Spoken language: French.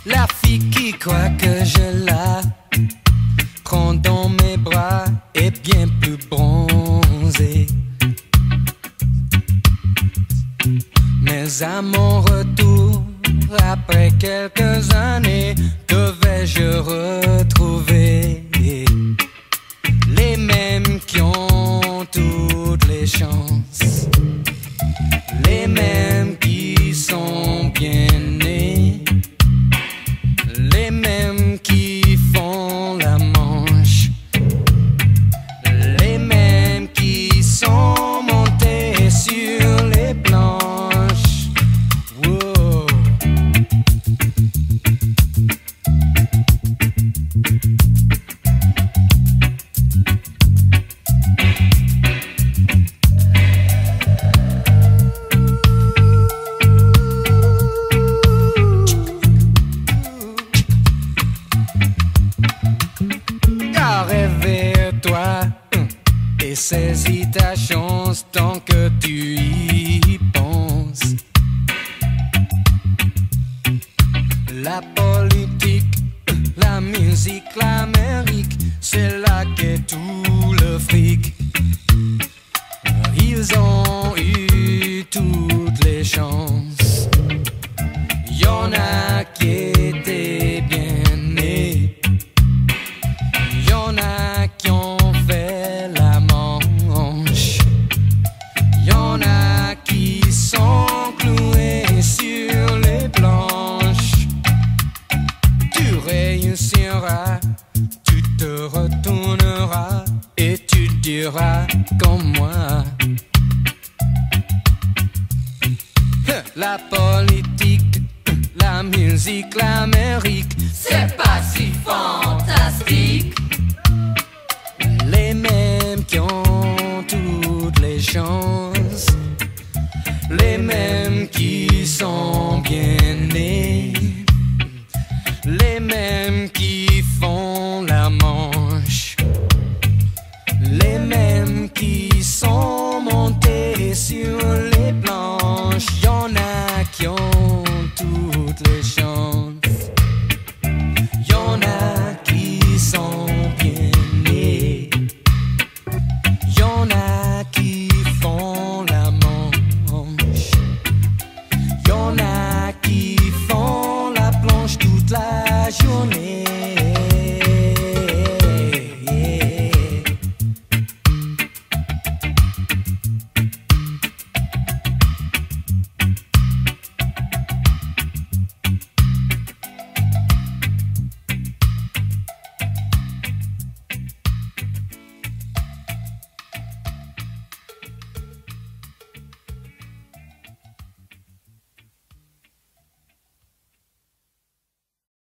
La fille qui croit que je la prends dans mes bras est bien plus bronzée. Mais à mon retour, après quelques années, que vais-je retrouver? Les mêmes qui ont toutes les chances, les mêmes qui sont bien nés, les mêmes qui font la manche, les mêmes qui sont montés sur les planches. Wow. Réveille-toi et saisis ta chance tant que tu y penses. La politique, la musique, l'Amérique, c'est là qu'est tout le fric. Ils ont eu toutes les chances. Y'en a qui étaient bien nés, y'en a qui ont fait la manche, y'en a qui sont cloués sur les planches. Tu réussiras, tu te retourneras et tu diras comme moi. La politique, la musique, l'Amérique, c'est pas si fantastique. Les mêmes qui ont toutes les chances.